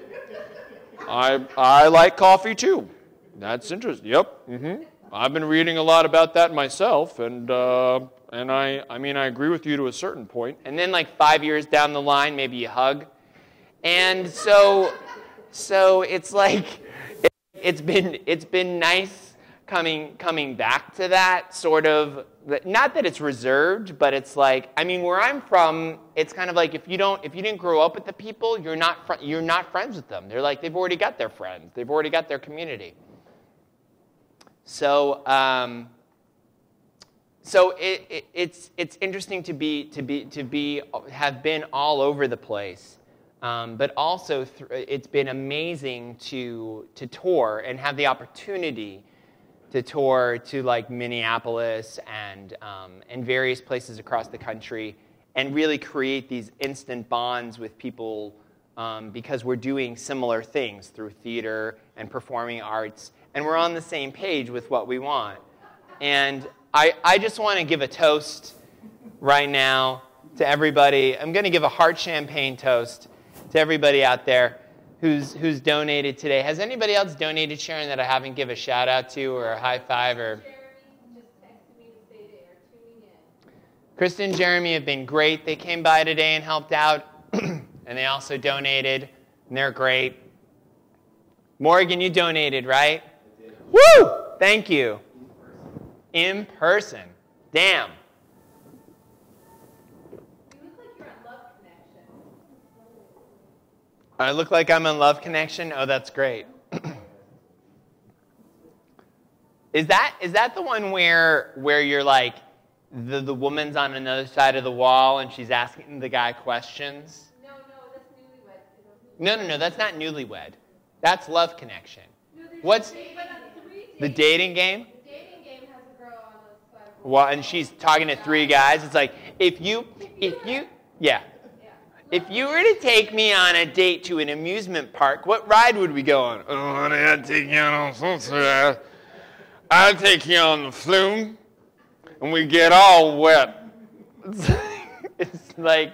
I like coffee too. That's interesting. Yep. I've been reading a lot about that myself, and I mean I agree with you to a certain point. And then like 5 years down the line, maybe you hug, and so it's like it's been nice coming back to that sort of. Not that it's reserved, but it's like, I mean, where I'm from, it's kind of like if you didn't grow up with the people, you're not friends with them. They're like, they've already got their friends, they've already got their community. So it's interesting to have been all over the place, but also it's been amazing to tour and have the opportunity to tour to like Minneapolis and various places across the country and really create these instant bonds with people because we're doing similar things through theater and performing arts, and we're on the same page with what we want. And I just want to give a toast right now to everybody. I'm going to give a heart champagne toast to everybody out there who's donated today. Has anybody else donated, Sharon, that I haven't given a shout out to or a high five? Or Jeremy just texted me to say they are tuning in. Kristen and Jeremy have been great. They came by today and helped out, and they also donated, and they're great. Morgan, you donated, right? I did. Woo! Thank you. In person. Damn. I look like I'm on Love Connection? Oh, that's great. Is that the one where you're like, the woman's on another side of the wall and she's asking the guy questions? No, that's Newlywed. No, that's not Newlywed. That's Love Connection. No, What's the dating game? The dating game has a girl on the side. Well, and she's talking to three guys. It's like, if you were to take me on a date to an amusement park, what ride would we go on? Oh, honey, I'd take you on all sorts of I take you on the flume, and we get all wet. It's like,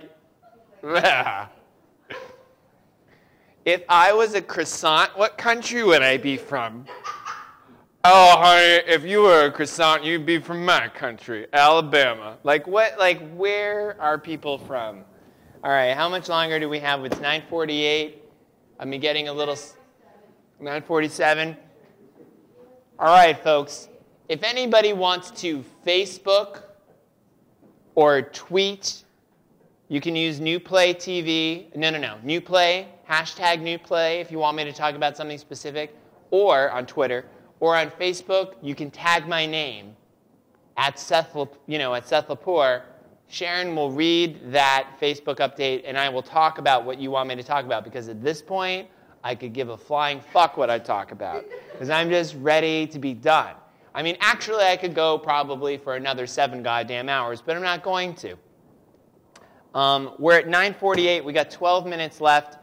if I was a croissant, what country would I be from? Oh, honey, if you were a croissant, you'd be from my country, Alabama. Like what? Like where are people from? All right, how much longer do we have? It's 9:48. I'm getting a little. 9:47. All right, folks. If anybody wants to Facebook or tweet, you can use NewPlay TV. No. NewPlay, hashtag NewPlay if you want me to talk about something specific, or on Twitter. Or on Facebook, you can tag my name at Seth Lepore. Sharon will read that Facebook update, and I will talk about what you want me to talk about, because at this point, I could give a flying fuck what I talk about, because I'm just ready to be done. I mean, actually, I could go probably for another 7 goddamn hours, but I'm not going to. We're at 9:48. We got 12 minutes left.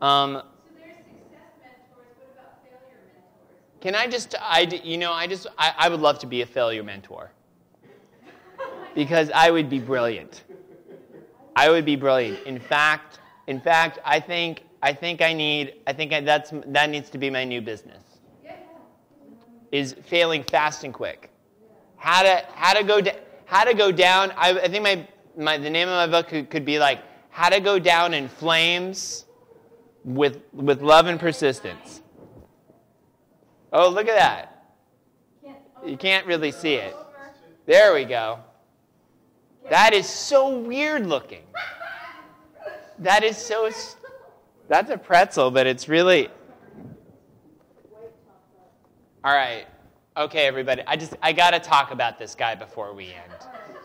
Can I just, I would love to be a failure mentor. Because I would be brilliant. I would be brilliant. In fact, I think that needs to be my new business. Is failing fast and quick. How to go down. I think the name of my book could be like How to Go Down in Flames with Love and Persistence. Oh, look at that. You can't really see it. There we go. That is so weird looking. That's a pretzel, but it's really... All right. Okay, everybody. I got to talk about this guy before we end.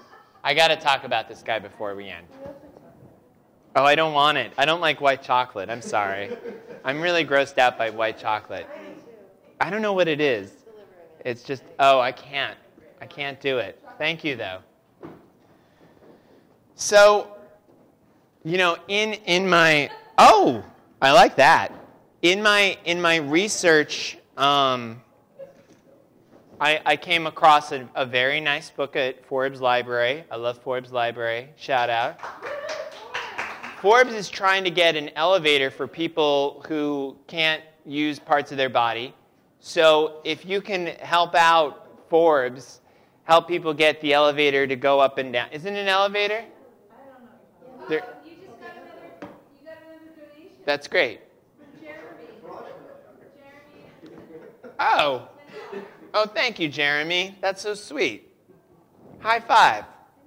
Oh, I don't want it. I don't like white chocolate. I'm sorry. I'm really grossed out by white chocolate. I don't know what it is. It's just, I can't do it. Thank you, though. So, in my, I like that. In my research, I came across a very nice book at Forbes Library. I love Forbes Library. Shout out. Forbes is trying to get an elevator for people who can't use parts of their body. So if you can help out Forbes, help people get the elevator to go up and down. Isn't it an elevator? I don't know. You just got another donation. That's great. Jeremy. Oh, thank you, Jeremy. That's so sweet. High five.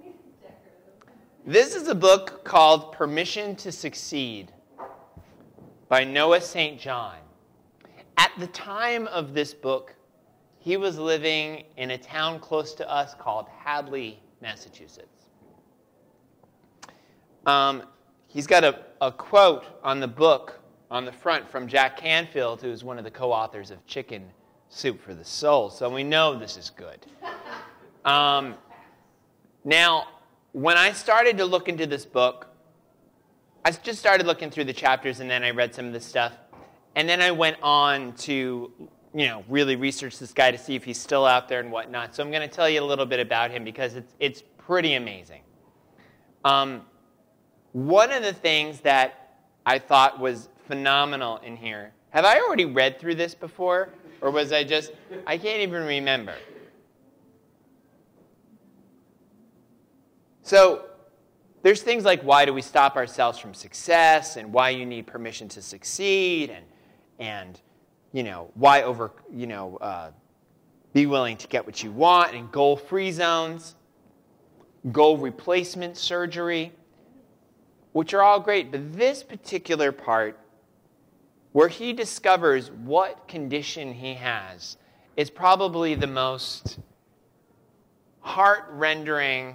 This is a book called Permission to Succeed by Noah St. John. At the time of this book, he was living in a town close to us called Hadley, Massachusetts. He's got a quote on the book on the front from Jack Canfield, who's one of the co-authors of Chicken Soup for the Soul, so we know this is good. Now, when I started to look into this book, I just started looking through the chapters, and then I read some of the stuff. And then I went on to, really research this guy to see if he's still out there and whatnot. So I'm going to tell you a little bit about him because it's pretty amazing. One of the things that I thought was phenomenal in here, have I already read through this before? Or was I can't even remember. So there's things like why do we stop ourselves from success, and why you need permission to succeed, and why be willing to get what you want, and goal-free zones, goal replacement surgery, which are all great. But this particular part, where he discovers what condition he has, is probably the most heart-rendering,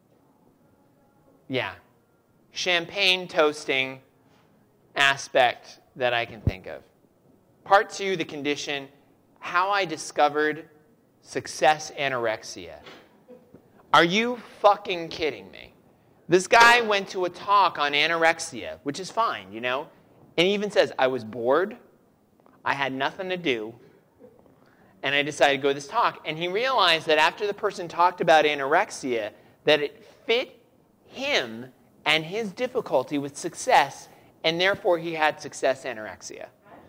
champagne toasting aspect that I can think of. Part 2, the condition, how I discovered success anorexia. Are you fucking kidding me? This guy went to a talk on anorexia, which is fine, and he even says, I was bored, I had nothing to do, and I decided to go to this talk. And he realized that after the person talked about anorexia, that it fit him and his difficulty with success, and therefore he had success anorexia.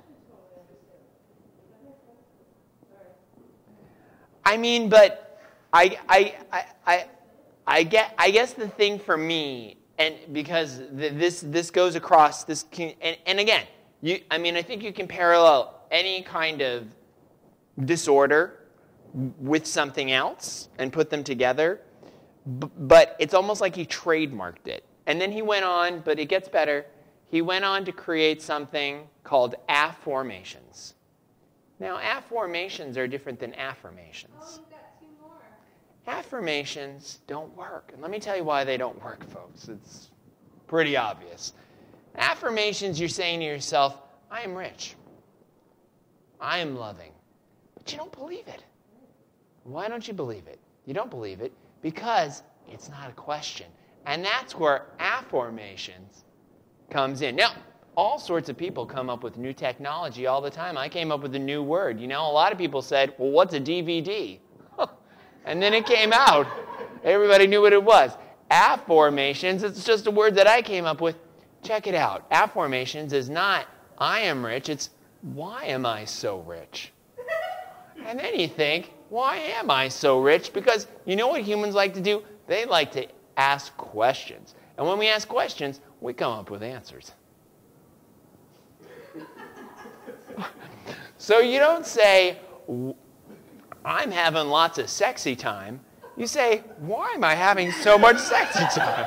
I mean, but I guess the thing for me, and because this goes across this, and again, I think you can parallel any kind of disorder with something else and put them together, but it's almost like he trademarked it. And then he went on, but it gets better. He went on to create something called afformations. Now, afformations are different than affirmations. Oh, you've got 2 more. Affirmations don't work. And let me tell you why they don't work, folks. It's pretty obvious. Affirmations, you're saying to yourself, I am rich. I am loving. But you don't believe it. Why don't you believe it? You don't believe it because it's not a question. And that's where afformations comes in. Now, all sorts of people come up with new technology all the time. I came up with a new word. You know, a lot of people said, well, what's a DVD? And then it came out. Everybody knew what it was. Afformations, it's just a word that I came up with. Check it out. Afformations is not, I am rich. It's, why am I so rich? And then you think, why am I so rich? Because you know what humans like to do? They like to ask questions. And when we ask questions, we come up with answers. So you don't say, I'm having lots of sexy time. You say, why am I having so much sexy time?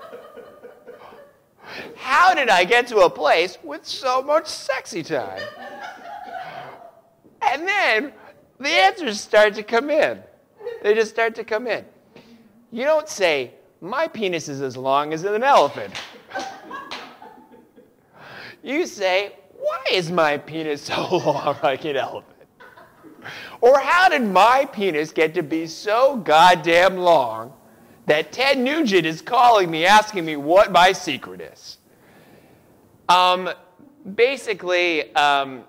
How did I get to a place with so much sexy time? And then the answers start to come in. They just start to come in. You don't say, my penis is as long as an elephant. You say, why is my penis so long like an elephant? Or how did my penis get to be so goddamn long that Ted Nugent is calling me, asking me what my secret is? Basically, and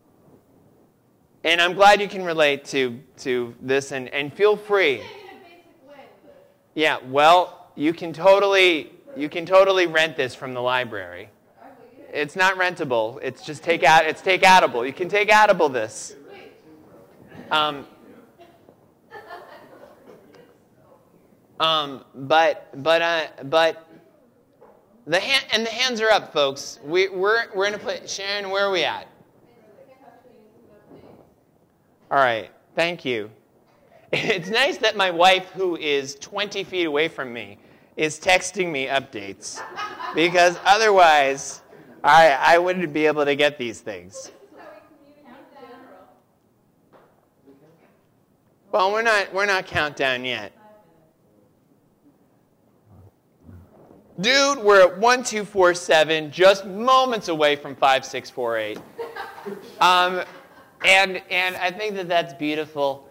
I'm glad you can relate to this, and feel free. Yeah, well, you can totally rent this from the library. It's not rentable. It's just it's take-outable. You can take-outable this. But the hands are up, folks. We're in a place. Sharon, where are we at? All right. Thank you. It's nice that my wife, who is 20 feet away from me, is texting me updates, because otherwise I wouldn't be able to get these things. Well, we're not countdown yet. Dude, we're at 1247, just moments away from 5648. And I think that's beautiful.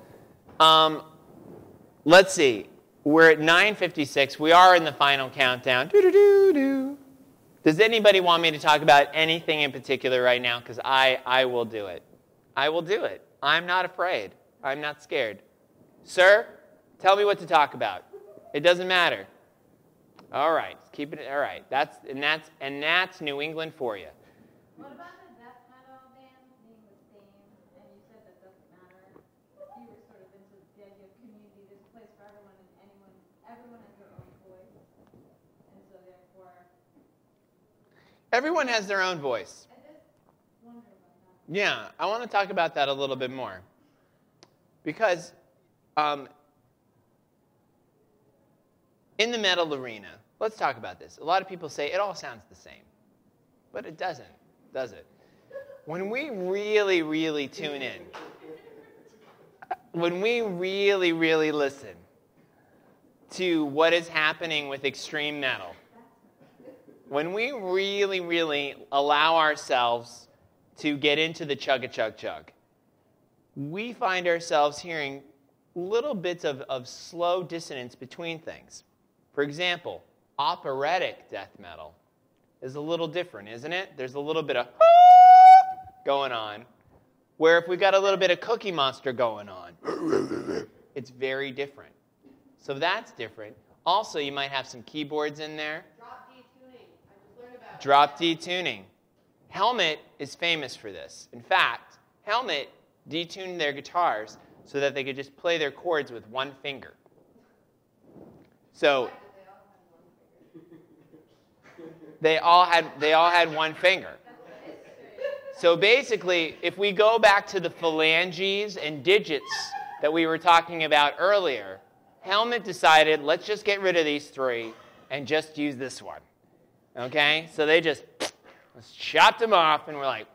Let's see. We're at 9:56. We are in the final countdown. Doo-doo-doo-doo. Does anybody want me to talk about anything in particular right now? Because I will do it. I will do it. I'm not afraid. I'm not scared. Sir, tell me what to talk about. It doesn't matter. All right. Keep it. All right. That's New England for you. What about the death metal band being the same? And you said that doesn't matter. You were sort of into the idea of community. There's a place for everyone, and everyone has their own voice, and so therefore. Everyone has their own voice. I just wonder about that. Yeah, I want to talk about that a little bit more, because in the metal arena, let's talk about this. A lot of people say it all sounds the same, but it doesn't, does it? When we really, really tune in, when we really, really listen to what is happening with extreme metal, when we really, really allow ourselves to get into the chug-a-chug-chug, we find ourselves hearing little bits of slow dissonance between things. For example, operatic death metal is a little different, isn't it? There's a little bit of going on. Where if we got a little bit of Cookie Monster going on, it's very different. So that's different. Also, you might have some keyboards in there. Drop D tuning. I just learned about Drop D tuning. Helmet is famous for this. In fact, Helmet detuned their guitars so that they could just play their chords with one finger. So they all had one finger. So basically, if we go back to the phalanges and digits that we were talking about earlier, Helmet decided, let's just get rid of these three and just use this one. Okay? So they just chopped them off, and we're like,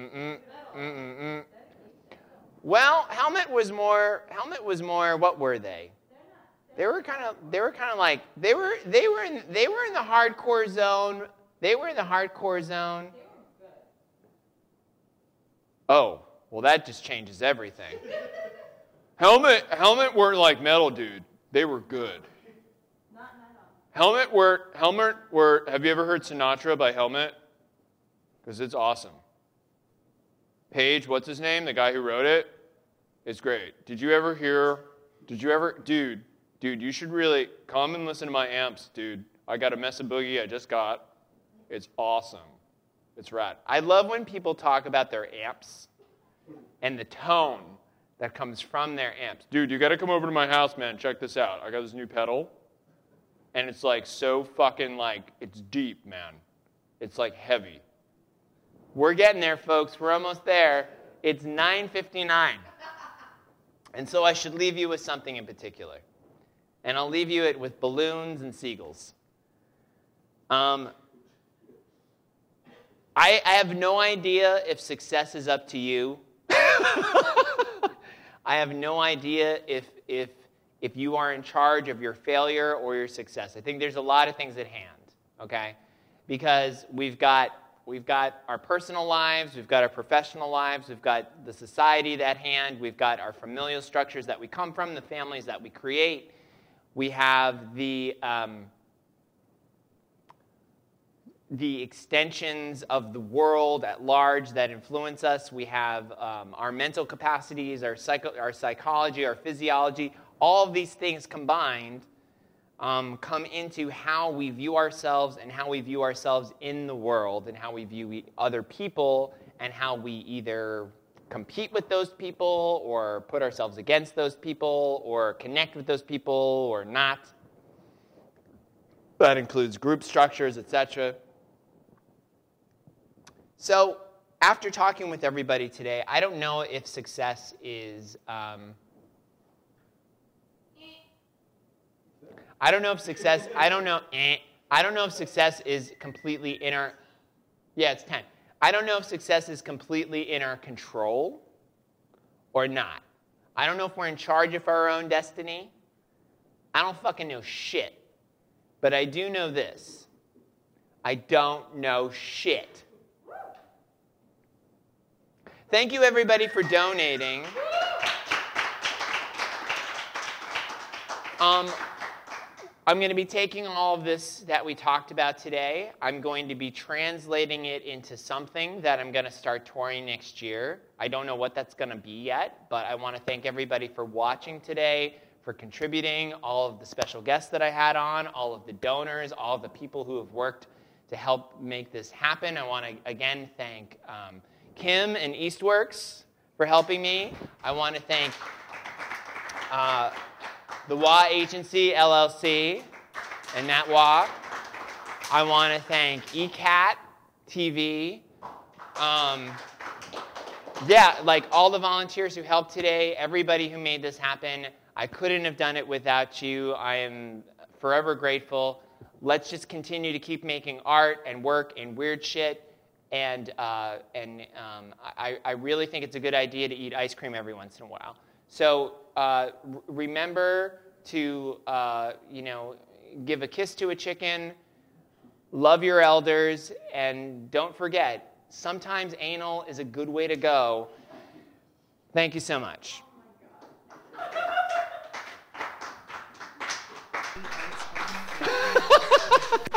Well, Helmet was more. What were they? They were kind of like they were in the hardcore zone. They were in the hardcore zone. Oh, well, that just changes everything. Helmet weren't like metal, dude. They were good. Not metal. Helmet were. Have you ever heard Sinatra by Helmet? Because it's awesome. Page, what's his name? The guy who wrote it? It's great. Dude, you should really come and listen to my amps, dude. I got a Mesa Boogie I just got. It's awesome. It's rad. I love when people talk about their amps and the tone that comes from their amps. Dude, you got to come over to my house, man. Check this out. I got this new pedal, and it's like so fucking like, it's deep, man. It's like heavy. We're getting there, folks. We're almost there. It's 9:59. And so I should leave you with something in particular. And I'll leave you with balloons and seagulls. I have no idea if success is up to you. I have no idea if you are in charge of your failure or your success. I think there's a lot of things at hand, okay? Because we've got our personal lives, we've got our professional lives, we've got the society at hand, we've got our familial structures that we come from, the families that we create. We have the extensions of the world at large that influence us. We have our mental capacities, our psychology, our physiology. All of these things combined come into how we view ourselves and how we view ourselves in the world and how we view other people and how we either compete with those people or put ourselves against those people or connect with those people or not. That includes group structures, etc. So after talking with everybody today, I don't know if success is I don't know if success is completely in our, yeah, it's 10. I don't know if success is completely in our control or not. I don't know if we're in charge of our own destiny. I don't fucking know shit. But I do know this. I don't know shit. Thank you, everybody, for donating. I'm going to be taking all of this that we talked about today. I'm going to be translating it into something that I'm going to start touring next year. I don't know what that's going to be yet, but I want to thank everybody for watching today, for contributing, all of the special guests that I had on, all of the donors, all of the people who have worked to help make this happen. I want to, again, thank Kim and Eastworks for helping me. I want to thank the WA Agency, LLC, and Nat WA. I want to thank ECAT TV. Yeah, like all the volunteers who helped today, everybody who made this happen. I couldn't have done it without you. I am forever grateful. Let's just continue to keep making art and work and weird shit. And I really think it's a good idea to eat ice cream every once in a while. So remember to, give a kiss to a chicken, love your elders, and don't forget, sometimes anal is a good way to go. Thank you so much. Oh my God.